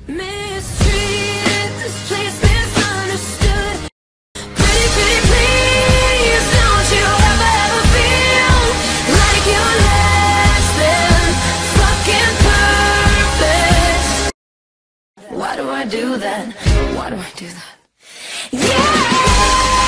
Mistreated, this place misunderstood. Pretty, pretty please, don't you ever feel like you're less than fucking perfect. Why do I do that? Why do I do that? Yeah!